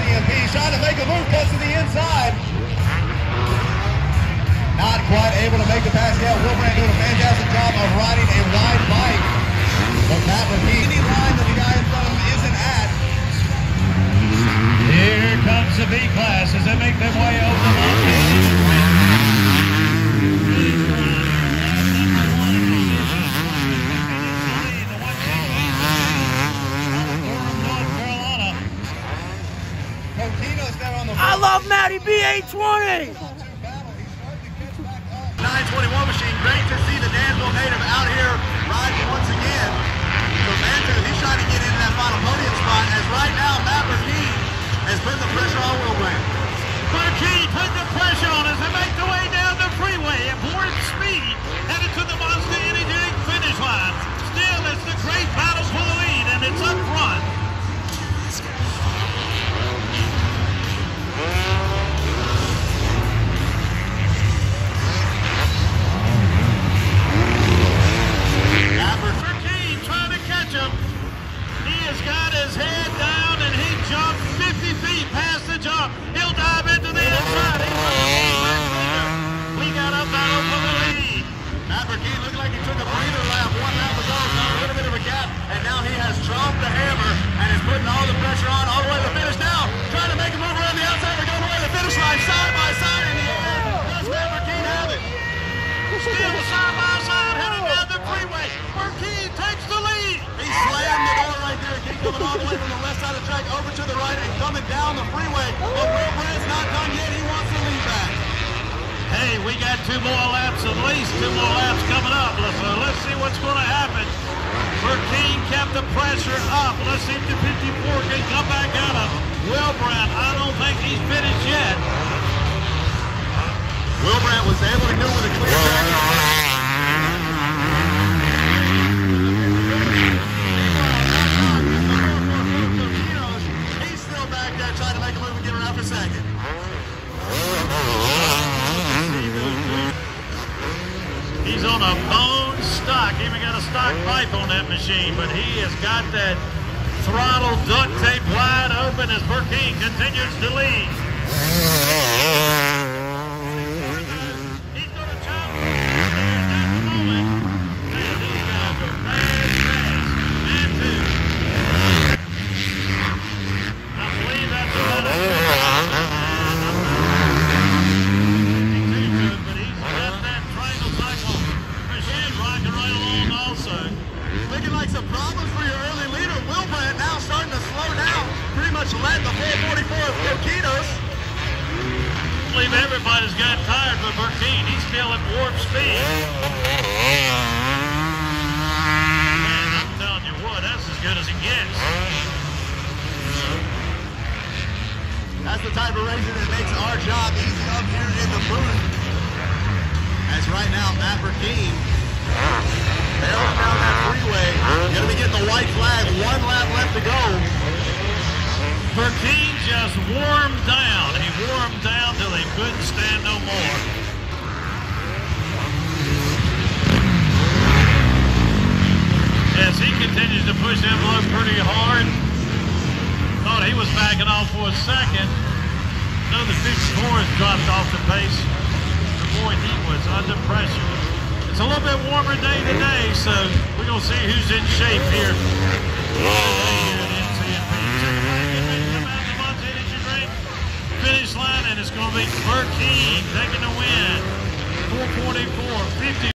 CMP trying to make a move, cuts to the inside. Not quite able to make the pass yet. Wilbrand doing a fantastic job of riding a wide bike. But Matt McKee, any line that the guy in front of him isn't at. Here comes the B-Class as they make their way over the line. I love Matty B820. 921 machine, great to see the Danville native out here riding once again. So Mantu, he's trying to get into that final podium spot as right now Matt McKee has put the pressure on Wilbrand. McKee put the pressure on as they make their way down the freeway at warp speed, headed to the Monster Energy finish line. Still, it's the great battle for the lead, and it's up front. McKee trying to catch him. He has got his head down and he jumped 50 feet past the jump. He'll dive into the inside. We got a battle for the lead. Matt McKee looking like he took a breather lap one lap ago, so a little bit of a gap, and now he has dropped the hammer and is putting all the pressure on all the way to the finish now. Trying to make a move around the outside. We're going away to the finish line, side by side in the air. Does Matt McKee have it? Still side by side heading down the freeway. McKee takes the lead. He slammed the door right there. Keep coming all the way from the left side of the track over to the right and coming down the freeway. But Wilbrand's not done yet. He wants the lead back. Hey, we got 2 more laps, at least 2 more laps coming up. So let's see what's going to happen. McKee kept the pressure up. Let's see if the 54 can come back at him. Wilbrand, I don't think he's finished yet. Wilbrand was able to do with a clear track. He's still back there trying to make a move and get around for second. He's on a bone stock. Even got a stock pipe on that machine, but he has got that throttle duct tape wide open as McKee continues to lead. He's going to jump. At the moment. And these guys are fast. And 2. I believe that's about it. Looking like some problems for your early leader. Wilbrand now starting to slow down. Pretty much led the 444 of Coquitos. I believe everybody's got tired with McKee. He's still at warp speed. Man, I'm telling you what, that's as good as it gets. That's the type of racing that makes our job easy up here in the booth. As right now, Matt McKee barreling down that freeway. Gonna be getting the white flag. 1 lap left to go. McKee just warmed down. He warmed down till he couldn't stand no more. As he continues to push the envelope pretty hard. Thought he was backing off for a second. No, the 54 has dropped off the pace. Boy, he was under pressure. It's a little bit warmer day today, so we're going to see who's in shape here